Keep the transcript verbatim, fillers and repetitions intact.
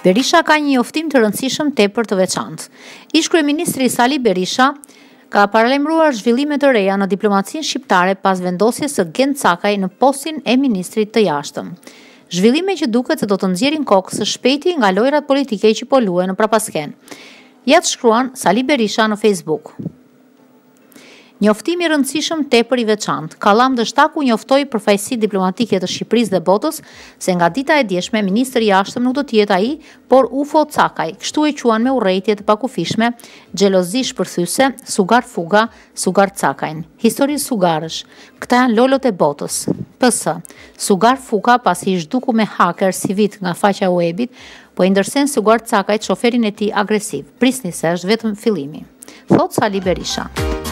Berisha ka një njoftim të rëndësishëm tepër të veçantë. Ish kryeministri Sali Berisha ka paralajmëruar zhvillime të reja në diplomacinë shqiptare pas vendosjes së Gen Cakaj në postin e ministrit të jashtëm. Zhvillime që duket se do të nxjerrin kokë së shpejti nga lojrat politike që po luhen në prapasken. Ja të shkruan Sali Berisha në Facebook. Njoftimi i rëndësishëm tepër i veçantë. Kallam Dështaku njoftoi përfaqësitë diplomatike të Shqipërisë dhe botës se nga dita e djeshme ministri i jashtëm nuk do të jetë ai, por Ufo Cakaj, kështu e quan me urrëtie të pakufishme, xhelozi shpërthyese, sugar fuga, sugar Cakajn. Histori sugarësh. Këta janë lolot e botës. P S. Sugar fuga pasi i zhduku me hacker si vit nga faqja e webit, po i ndërsen Sugar Cakajt shoferin e tij agresiv. Prisni se është vetëm fillimi. Thot Sali Berisha.